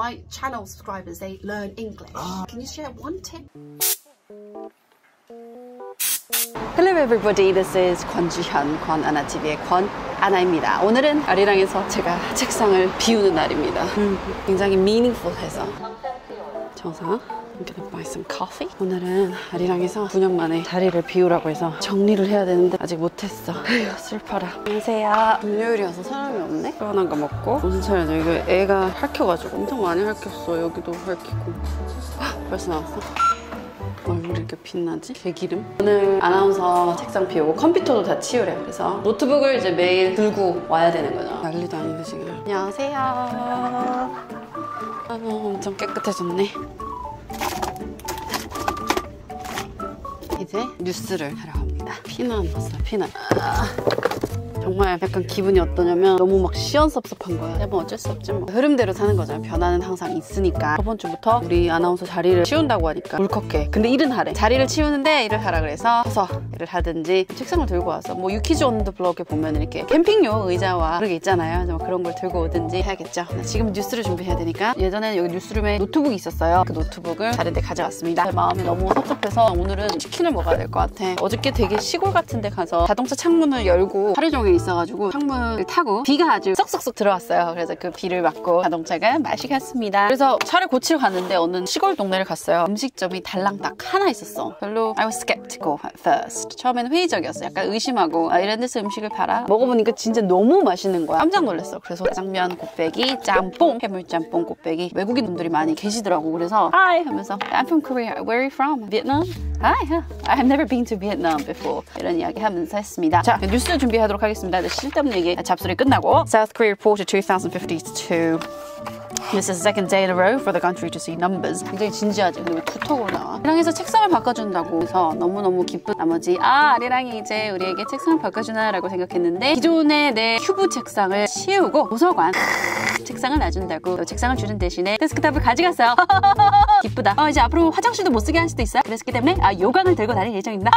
my channel subscribers, they learn English. Can you share one tip? Hello everybody, this is 권주현, 권아나TV의 권아나입니다. 오늘은 아리랑에서 제가 책상을 비우는 날입니다. 굉장히 meaningful해서 정상 I'm gonna buy some coffee. 오늘은 아리랑에서 9년 만에 자리를 비우라고 해서 정리를 해야 되는데 아직 못했어. 에휴, 슬퍼라. 안녕하세요. 금요일이어서 사람이 없네? 시원한 거 먹고 무슨 차려져? 이거 애가 핥혀가지고 엄청 많이 핥혔어. 여기도 핥히고. 벌써 나왔어? 얼굴이 이렇게 빛나지? 개기름? 오늘 아나운서 책상 비우고 컴퓨터도 다 치우래. 그래서 노트북을 이제 매일 들고 와야 되는 거죠. 난리도 아닌데 지금. 안녕하세요. 엄청 깨끗해졌네. 이제 뉴스를 하러 갑니다. 피난 왔어요. 피난. 정말 약간 기분이 어떠냐면 너무 막 시원섭섭한 거야. 뭐 어쩔 수 없지 뭐. 흐름대로 사는 거잖아. 변화는 항상 있으니까. 저번 주부터 우리 아나운서 자리를 치운다고 하니까 울컥해. 근데 일은 하래. 자리를 치우는데 일을 하라 그래서 서서 일을 하든지 책상을 들고 와서 뭐 유키즈 온 더 블럭에 보면 이렇게 캠핑용 의자와 그런 게 있잖아요. 그런 걸 들고 오든지 해야겠죠. 지금 뉴스를 준비해야 되니까 예전에는 여기 뉴스룸에 노트북이 있었어요. 그 노트북을 다른 데 가져왔습니다. 제 마음이 너무 섭섭해서 오늘은 치킨을 먹어야 될 것 같아. 어저께 되게 시골 같은 데 가서 자동차 창문을 열고 하루 종일 있어가지고 창문을 타고 비가 아주 쏙쏙쏙 들어왔어요. 그래서 그 비를 맞고 자동차가 맛이 갔습니다. 그래서 차를 고치러 갔는데 어느 시골 동네를 갔어요. 음식점이 달랑 딱 하나 있었어. 별로 I was skeptical at first. 처음에는 회의적이었어. 약간 의심하고 이런 데서 음식을 팔아? 먹어보니까 진짜 너무 맛있는 거야. 깜짝 놀랐어. 그래서 짜장면, 곱빼기, 짬뽕, 해물짬뽕, 곱빼기 외국인 분들이 많이 계시더라고. 그래서 Hi 하면서 I'm from Korea. Where are you from? Vietnam? Hi, I have never been to Vietnam before. 이런 이야기 하면서 했습니다. 자, 뉴스 준비하도록 하겠습니다. 쓸데없는 얘기 잡소리 끝나고 South Korea reported 2052. This is the second day in a row for the country to see numbers. 굉장히 진지하지. 근데 왜 투톡으로 나와? 아리랑에서 책상을 바꿔준다고 해서 너무너무 기쁜 나머지 아리랑이 이제 우리에게 책상을 바꿔주나 라고 생각했는데 기존의 내 큐브 책상을 치우고 도서관 책상을 놔준다고 책상을 주는 대신에 데스크탑을 가져갔어요. 기쁘다. 이제 앞으로 화장실도 못 쓰게 할 수도 있어요. 그랬기 때문에 요강을 들고 다닐 예정입니다.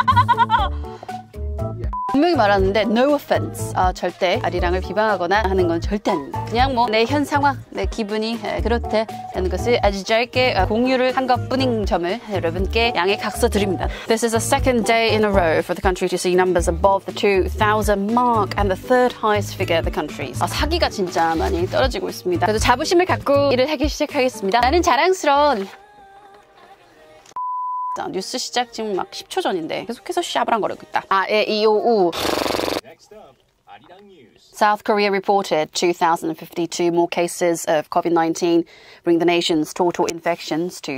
분명히 말하는데 no offense. 절대 아리랑을 비방하거나 하는 건 절대 아닙니다. 그냥 뭐 내 현 상황, 내 기분이 그렇대 하는 것을 아주 짧게 공유를 한 것뿐인 점을 여러분께 양해 각서드립니다. This is the second day in a row for the country to see numbers above the 2,000 mark and the third highest figure the country's. 사기가 진짜 많이 떨어지고 있습니다. 그래도 자부심을 갖고 일을 하기 시작하겠습니다. 나는 자랑스러운 뉴스 시작 지금 막 10초 전인데 계속해서 샤브랑거리고 있다. 에이오우. South Korea reported 2,052 more cases of COVID-19, bringing the nation's total infections to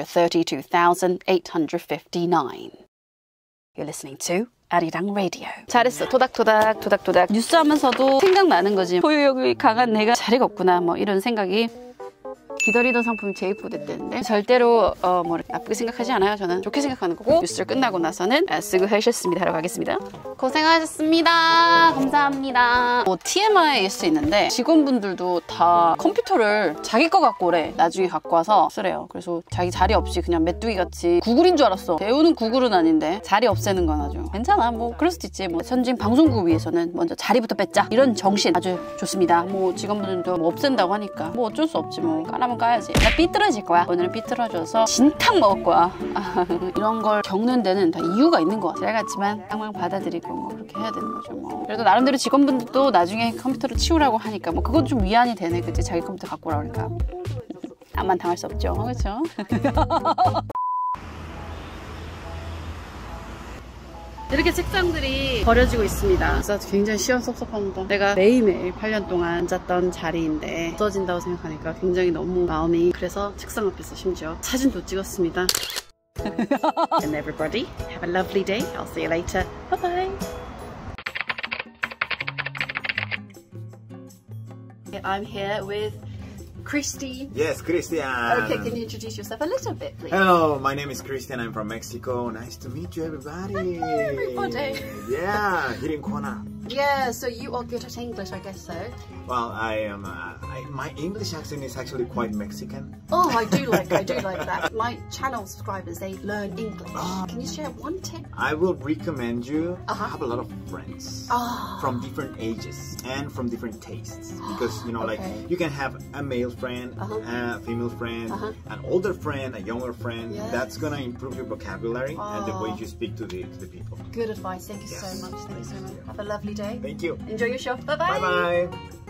232,859. You're listening to 아리랑 라디오. 잘했어. 토닥토닥 토닥토닥. 뉴스 하면서도 생각나는 거지. 포효력이 강한 내가 자리가 없구나. 뭐 이런 생각이. 기다리던 상품이 재입고됐다는데 절대로 뭐 나쁘게 생각하지 않아요. 저는 좋게 생각하는 거고 뉴스를 끝나고 나서는 수고하셨습니다 하러 가겠습니다. 고생하셨습니다. 감사합니다. TMI일 수 있는데 직원분들도 다 컴퓨터를 자기 거 갖고 오래. 나중에 갖고 와서 쓰래요. 그래서 자기 자리 없이 그냥 메뚜기 같이 구글인 줄 알았어. 배우는 구글은 아닌데 자리 없애는 건 아주 괜찮아. 뭐 그럴 수도 있지. 뭐 선진 방송국 위해서는 먼저 자리부터 뺏자. 이런 정신 아주 좋습니다. 뭐 직원분들도 뭐 없앤다고 하니까 뭐 어쩔 수 없지 뭐. 까라면 까야지. 나 삐뚤어질 거야. 오늘은 삐뚤어져서 진탕 먹을 거야. 이런 걸 겪는 데는 다 이유가 있는 것 같아. 그래갔지만 상황 받아들이고 뭐 그렇게 해야 되는 거죠. 뭐. 그래도 나름대로 직원분들도 나중에 컴퓨터를 치우라고 하니까 뭐 그건 좀 위안이 되네. 그치? 자기 컴퓨터 갖고 오라고 그러니까. 나만 당할 수 없죠. 그렇죠? 이렇게 책상들이 버려지고 있습니다. 그래서 굉장히 시원섭섭합니다. 내가 매일매일 8년 동안 앉았던 자리인데 없어진다고 생각하니까 굉장히 너무 마음이 그래서 책상 앞에서 심지어 사진도 찍었습니다. And everybody, have a lovely day. I'll see you later. Bye bye. I'm here with Christine. Yes, Christian. Okay, can you introduce yourself a little bit, please? Hello, my name is Christian. I'm from Mexico. Nice to meet you, everybody. Hello, everybody. Yeah, here in Kona. Yeah, so you are good at English, I guess so. Well, I am. My English accent is actually quite Mexican. Oh, I do like that. My channel subscribers, they learn English. Can you share one tip? I will recommend you to have a lot of friends from different ages and from different tastes, because you know, like you can have a male friend, a female friend, an older friend, a younger friend. Yes. That's gonna improve your vocabulary and the way you speak to the people. Good advice. Thank you so much. Thank you so much. Have a lovely day. Thank you. Enjoy your show. Bye-bye. Bye bye.